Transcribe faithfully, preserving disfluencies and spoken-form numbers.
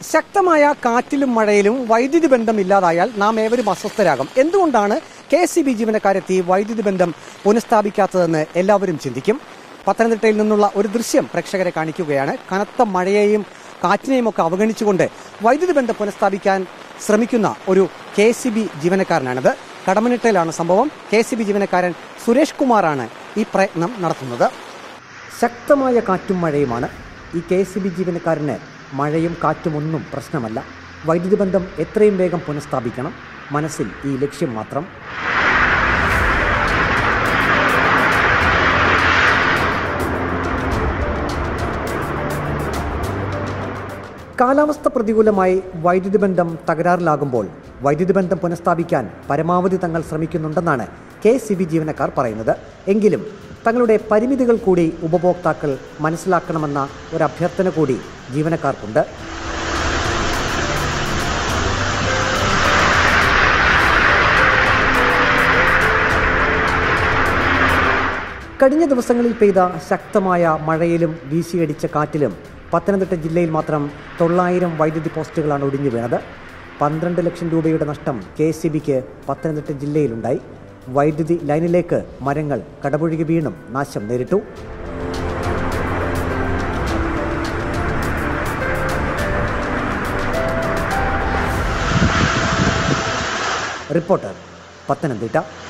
ശക്തമായ കാറ്റിലും മഴയിലും വൈദ്യുതി ബന്ധം ഇല്ലാതായാൽ നാം ഏവരും അസ്വസ്ഥരാകും. എന്തുകൊണ്ടാണ് കെ എസ് ഇ ബി ജീവനക്കാരെത്തി വൈദ്യുതി ബന്ധം പുനഃസ്ഥാപിക്കാത്തതെന്ന് എല്ലാവരും ചിന്തിക്കും. പത്തനംതിട്ടയിൽ നിന്നുള്ള ഒരു ദൃശ്യം പ്രേക്ഷകരെ കാണിക്കുകയാണ്. കനത്ത മഴയെയും കാറ്റിനെയും ഒക്കെ അവഗണിച്ചുകൊണ്ട് വൈദ്യുതി ബന്ധം പുനഃസ്ഥാപിക്കാൻ ശ്രമിക്കുന്ന ഒരു കെ എസ് ഇ ബി ജീവനക്കാരനാണിത്. കടമനിട്ടയിലാണ് സംഭവം. കെ എസ് ഇ ബി ജീവനക്കാരൻ സുരേഷ് കുമാറാണ് ഈ പ്രയത്നം നടത്തുന്നത്. ശക്തമായ കാറ്റും മഴയുമാണ്. ഈ കെ എസ് ഇ ബി ജീവനക്കാരന് മഴയും കാറ്റും ഒന്നും പ്രശ്നമല്ല. വൈദ്യുതി ബന്ധം എത്രയും വേഗം പുനഃസ്ഥാപിക്കണം. മനസ്സിൽ ഈ ലക്ഷ്യം മാത്രം. കാലാവസ്ഥ പ്രതികൂലമായി വൈദ്യുതി ബന്ധം തകരാറിലാകുമ്പോൾ വൈദ്യുതി ബന്ധം പുനഃസ്ഥാപിക്കാൻ പരമാവധി തങ്ങൾ ശ്രമിക്കുന്നുണ്ടെന്നാണ് കെ എസ് ഇ ബി ജീവനക്കാർ പറയുന്നത്. എങ്കിലും തങ്ങളുടെ പരിമിതികൾ കൂടി ഉപഭോക്താക്കൾ മനസ്സിലാക്കണമെന്ന ഒരു അഭ്യർത്ഥന കൂടി ജീവനക്കാർക്കുണ്ട്. കഴിഞ്ഞ ദിവസങ്ങളിൽ പെയ്ത ശക്തമായ മഴയിലും വീശിയടിച്ച കാറ്റിലും പത്തനംതിട്ട ജില്ലയിൽ മാത്രം തൊള്ളായിരം വൈദ്യുതി പോസ്റ്റുകളാണ് ഒടിഞ്ഞു വീണത്. പന്ത്രണ്ട് ലക്ഷം രൂപയുടെ നഷ്ടം കെ എസ് ഇ ബിക്ക് പത്തനംതിട്ട ജില്ലയിലുണ്ടായി. വൈദ്യുതി ലൈനിലേക്ക് മരങ്ങൾ കടപുഴകി വീണും നാശം നേരിട്ടു. റിപ്പോർട്ടർ, പത്തനംതിട്ട.